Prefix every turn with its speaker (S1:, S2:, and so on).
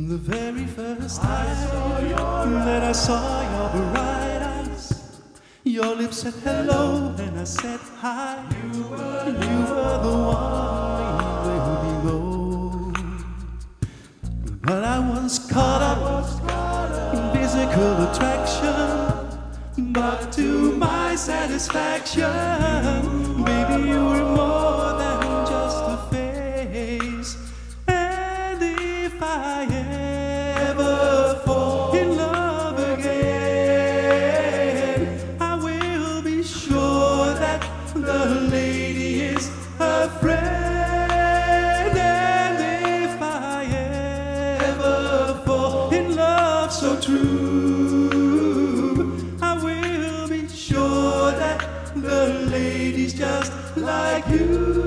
S1: The very first time that I saw your bright eyes, your lips said hello and I said hi. You were the one we go. But I was caught up in physical attraction. But to my satisfaction, baby, you were more than just a face. And if I ever fall in love again, I will be sure that the lady is her friend. And if I ever fall in love so true, I will be sure that the lady's just like you.